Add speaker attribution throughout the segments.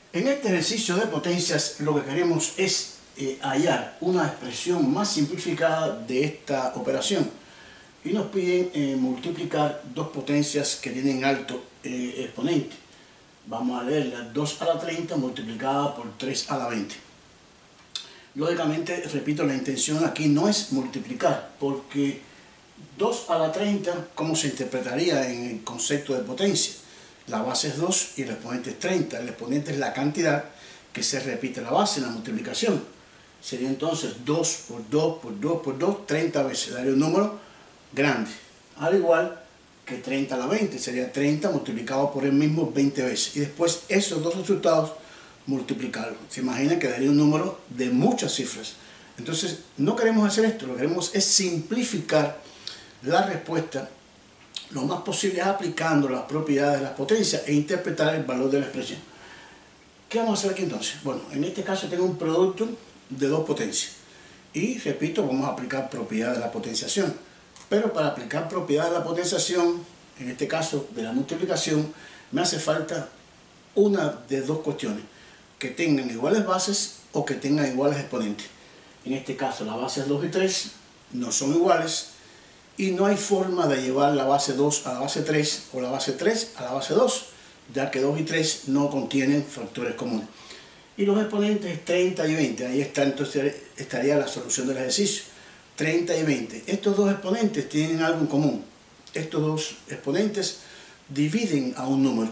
Speaker 1: En este ejercicio de potencias lo que queremos es hallar una expresión más simplificada de esta operación. Y nos piden multiplicar dos potencias que tienen alto exponente. Vamos a leer la 2 a la 30 multiplicada por 3 a la 20. Lógicamente, repito, la intención aquí no es multiplicar, porque 2 a la 30, ¿cómo se interpretaría en el concepto de potencia? La base es 2 y el exponente es 30. El exponente es la cantidad que se repite la base en la multiplicación. Sería entonces 2 por 2 por 2 por 2, 30 veces. Daría un número grande. Al igual que 30 a la 20. Sería 30 multiplicado por el mismo 20 veces. Y después esos dos resultados multiplicarlos. Se imaginan que daría un número de muchas cifras. Entonces no queremos hacer esto. Lo que queremos es simplificar la respuesta lo más posible, aplicando las propiedades de las potencias e interpretar el valor de la expresión. ¿Qué vamos a hacer aquí entonces? Bueno, en este caso tengo un producto de dos potencias. Y, repito, vamos a aplicar propiedad de la potenciación. Pero para aplicar propiedad de la potenciación, en este caso de la multiplicación, me hace falta una de dos cuestiones. Que tengan iguales bases o que tengan iguales exponentes. En este caso, las bases 2 y 3 no son iguales. Y no hay forma de llevar la base 2 a la base 3 o la base 3 a la base 2, ya que 2 y 3 no contienen factores comunes. Y los exponentes 30 y 20, ahí está, entonces estaría la solución del ejercicio. 30 y 20. Estos dos exponentes tienen algo en común. Estos dos exponentes dividen a un número.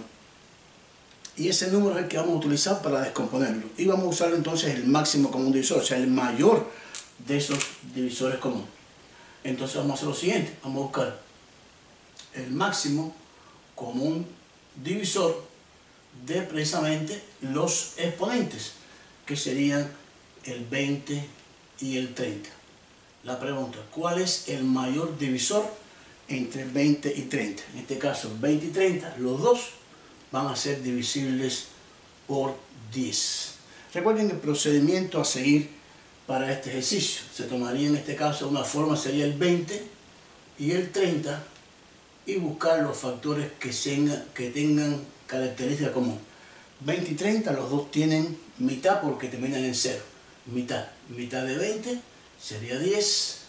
Speaker 1: Y ese número es el que vamos a utilizar para descomponerlo. Y vamos a usar entonces el máximo común divisor, o sea, el mayor de esos divisores comunes. Entonces vamos a hacer lo siguiente, vamos a buscar el máximo común divisor de precisamente los exponentes, que serían el 20 y el 30. La pregunta, ¿cuál es el mayor divisor entre 20 y 30? En este caso, 20 y 30, los dos van a ser divisibles por 10. Recuerden el procedimiento a seguir para este ejercicio. Se tomaría en este caso una forma, sería el 20 y el 30, y buscar los factores que tengan característica común. 20 y 30 los dos tienen mitad porque terminan en 0. Mitad de 20 sería 10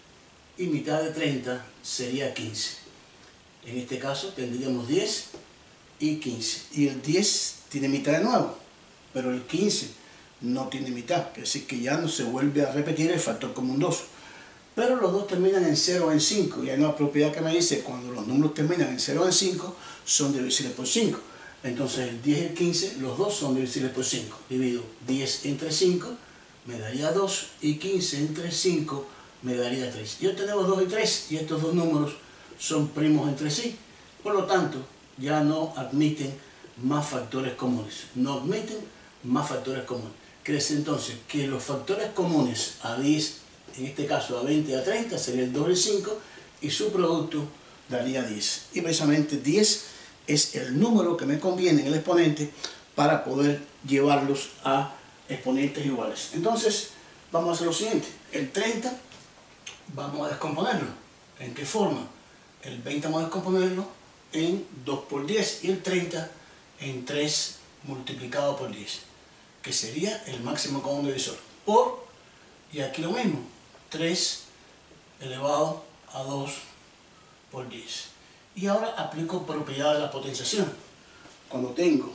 Speaker 1: y mitad de 30 sería 15. En este caso tendríamos 10 y 15. Y el 10 tiene mitad de nuevo, pero el 15 no tiene mitad, es decir, que ya no se vuelve a repetir el factor común 2. Pero los dos terminan en 0 o en 5, y hay una propiedad que me dice cuando los números terminan en 0 o en 5, son divisibles por 5. Entonces el 10 y el 15, los dos son divisibles por 5. Divido 10 entre 5, me daría 2, y 15 entre 5 me daría 3. Y obtenemos 2 y 3, y estos dos números son primos entre sí. Por lo tanto, ya no admiten más factores comunes. No admiten más factores comunes. Quiere decir entonces que los factores comunes a 10, en este caso a 20 y a 30, sería el 2 y el 5, y su producto daría 10. Y precisamente 10 es el número que me conviene en el exponente para poder llevarlos a exponentes iguales. Entonces, vamos a hacer lo siguiente. El 30 vamos a descomponerlo. ¿En qué forma? El 20 vamos a descomponerlo en 2 por 10 y el 30 en 3 multiplicado por 10. Que sería el máximo común divisor, por, y aquí lo mismo, 3 elevado a 2 por 10. Y ahora aplico propiedad de la potenciación. Cuando tengo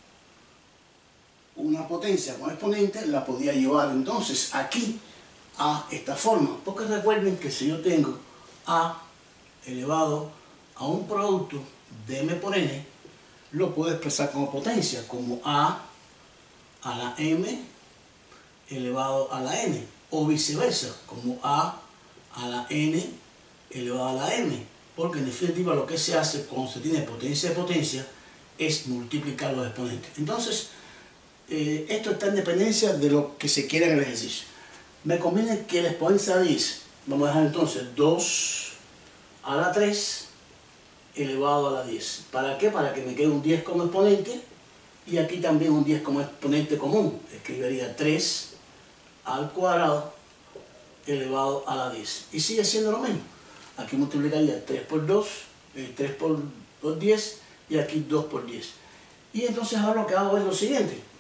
Speaker 1: una potencia con exponente, la podía llevar entonces aquí a esta forma, porque recuerden que si yo tengo a elevado a un producto de m por n, lo puedo expresar como potencia, como a la m elevado a la n, o viceversa, como a la n elevado a la m, porque en definitiva lo que se hace cuando se tiene potencia de potencia es multiplicar los exponentes. Entonces, esto está en dependencia de lo que se quiera en el ejercicio. Me conviene que el exponente sea 10. Vamos a dejar entonces 2 a la 3 elevado a la 10. ¿Para qué? Para que me quede un 10 como exponente, y aquí también un 10 como exponente común. Escribiría 3 al cuadrado elevado a la 10. Y sigue siendo lo mismo. Aquí multiplicaría 3 por 2, 3 por 10, y aquí 2 por 10. Y entonces ahora lo que hago es lo siguiente.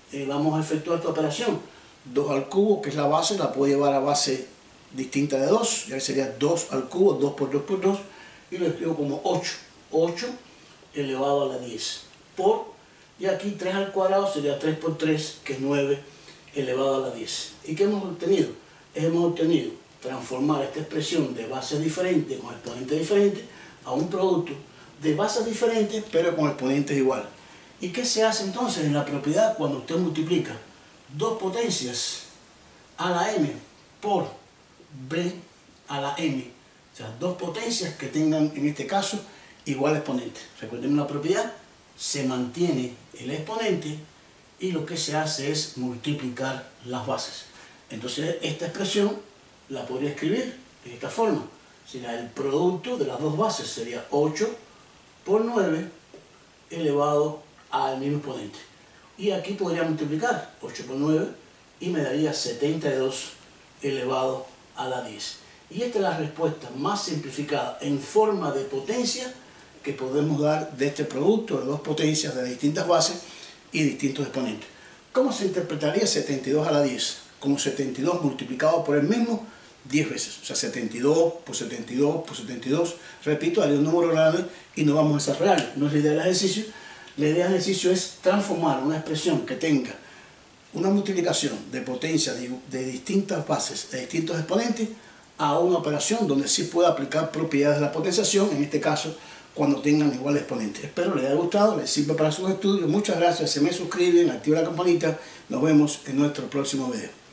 Speaker 1: vamos a efectuar esta operación. 2 al cubo, que es la base, la puedo llevar a base distinta de 2, ya sería 2 al cubo, 2 por 2 por 2, y lo escribo como 8. 8 elevado a la 10 por, y aquí 3 al cuadrado sería 3 por 3, que es 9 elevado a la 10. ¿Y qué hemos obtenido? Hemos obtenido transformar esta expresión de bases diferentes con exponentes diferentes a un producto de bases diferentes pero con exponentes iguales. ¿Y qué se hace entonces en la propiedad cuando usted multiplica dos potencias a la m por b a la m? O sea, dos potencias que tengan, en este caso, igual exponente. Recuerden la propiedad, se mantiene el exponente y lo que se hace es multiplicar las bases. Entonces, esta expresión la podría escribir de esta forma. Sería el producto de las dos bases, sería 8 por 9 elevado al mismo exponente. Y aquí podría multiplicar 8 por 9 y me daría 72 elevado a la 10. Y esta es la respuesta más simplificada en forma de potencia que podemos dar de este producto de dos potencias de distintas bases y distintos exponentes. ¿Cómo se interpretaría 72 a la 10? Como 72 multiplicado por el mismo 10 veces. O sea, 72 por 72 por 72. Repito, haría un número grande y no vamos a desarrollarlo. No es la idea del ejercicio. La idea del ejercicio es transformar una expresión que tenga una multiplicación de potencia de distintas bases, de distintos exponentes, a una operación donde sí pueda aplicar propiedades de la potenciación, en este caso, cuando tengan iguales exponentes. Espero les haya gustado, les sirva para sus estudios. Muchas gracias, se me suscriben, activen la campanita. Nos vemos en nuestro próximo video.